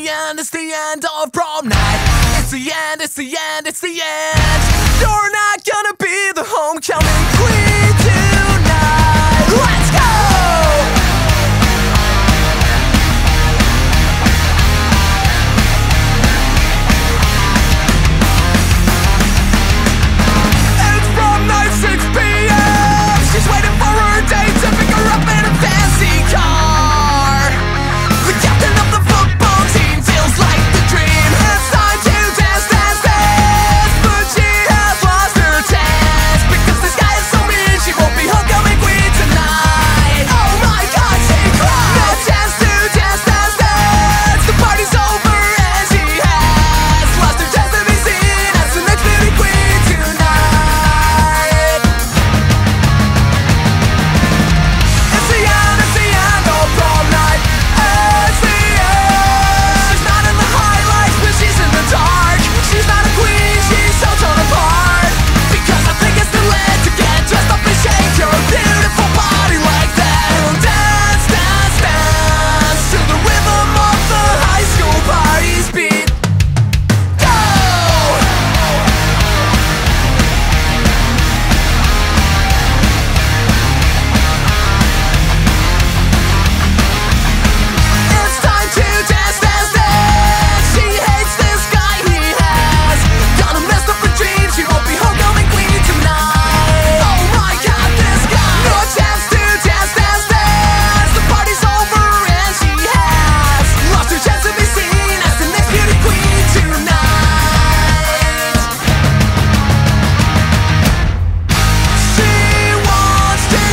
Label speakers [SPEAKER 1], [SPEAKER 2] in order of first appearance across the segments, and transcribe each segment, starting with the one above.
[SPEAKER 1] the end, it's the end of prom night. It's the end, it's the end, it's the end. You're not gonna be the homecoming queen tonight. Let's go! It's prom night, 6 p.m. She's waiting for her date to pick her up in a fancy car. The captain of the football team feels like the dream. It's time to dance, dance, dance. But she has lost her chance, because this guy is so mean, she won't be homecoming queen tonight. Oh my god, she cried. No chance to dance, dance, dance. The party's over and she has lost her chance to be seen as the next beauty queen tonight. It's the end of prom night. It's the end. She's not in the highlights, but she's in the dark. She's not a queen, she's so torn apart. Because I think it's too late to get dressed up and shake your beautiful body like that. Dance, dance, dance to the rhythm of the high school party's beat. Go! It's time to dance, dance, dance. She hates this guy he has. Got him messed up her dreams, she won't be homecoming queen tonight. Oh my god, this guy. No chance to dance, dance, dance. The party's over and she has lost her chance to be seen as the next beauty queen tonight. She wants to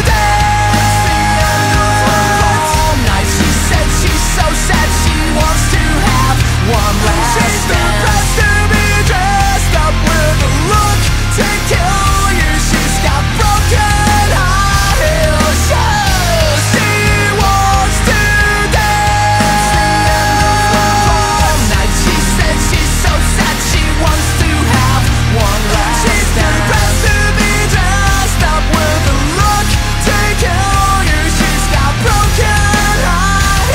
[SPEAKER 1] dance. Prom night, she said she's so sad, she wants to have one last dance. She's too pressed to be dressed up with a look to kill you. She's got broken high heel shoes. She wants to dance. Prom night, she said she's so sad, she wants to have one last dance. She's too pressed to be dressed up with a look to kill you. She's got broken high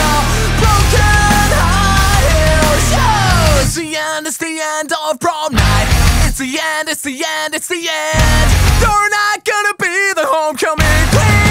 [SPEAKER 1] heel shoes. It's the end of prom night. It's the end, it's the end, it's the end. You're not gonna be the homecoming queen.